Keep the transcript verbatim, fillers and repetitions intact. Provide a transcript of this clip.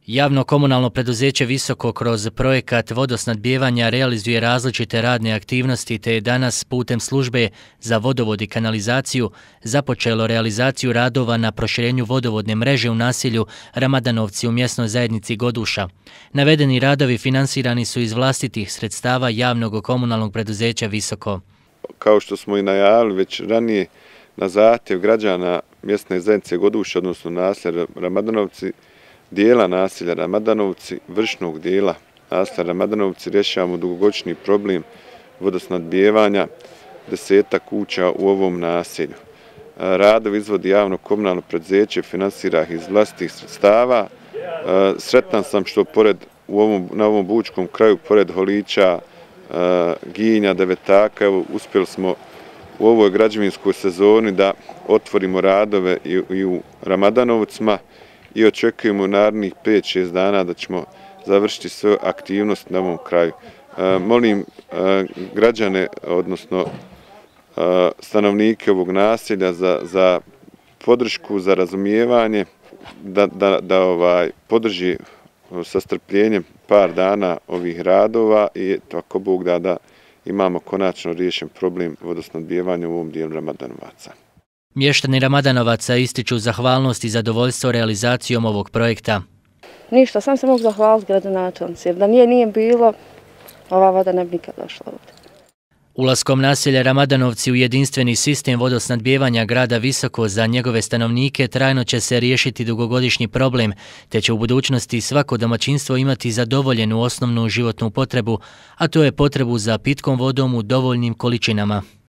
Javno komunalno preduzeće Visoko kroz projekat vodosnadbijevanja realizuje različite radne aktivnosti te je danas putem službe za vodovod i kanalizaciju započelo realizaciju radova na proširenju vodovodne mreže u naselju Ramadanovci u mjesnoj zajednici Goduša. Navedeni radovi finansirani su iz vlastitih sredstava javnog komunalnog preduzeća Visoko. Kao što smo i najavili već ranije, na zahtjev građana mjesne zajednice Goduša, odnosno naselja Ramadanovci, dijela naselja Ramadanovci, vršnog dijela naselja Ramadanovci, rješavamo dugogodišnji problem vodosnadbijevanja desetak kuća u ovom naselju. Radovi izvodi javno komunalno preduzeće, finansira ih iz vlastitih sredstava. Sretan sam što pored, u ovom, na ovom bučkom kraju, pored Holića, Ginja, Devetaka, evo, uspjeli smo u ovoj građevinskoj sezoni da otvorimo radove i, i u Ramadanovcima i očekujemo narednih pet šest dana da ćemo završiti sve aktivnosti na ovom kraju. E, molim e, građane, odnosno e, stanovnike ovog naselja za, za podršku, za razumijevanje, da, da, da ovaj, podrži sa strpljenjem par dana ovih radova i tako Bog da da imamo konačno riješen problem vodosnadbijevanja u ovom dijelu Ramadanovaca. Mještani Ramadanovaca ističu zahvalnost i zadovoljstvo realizacijom ovog projekta. Ništa, sam se mogu zahvaliti gradonačelnici, jer da nije nije bilo, ova voda ne bi nikad došla ovdje. Ulaskom naselja Ramadanovci u jedinstveni sistem vodosnadbijevanja grada Visoko za njegove stanovnike trajno će se riješiti dugogodišnji problem, te će u budućnosti svako domaćinstvo imati zadovoljenu osnovnu životnu potrebu, a to je potrebu za pitkom vodom u dovoljnim količinama.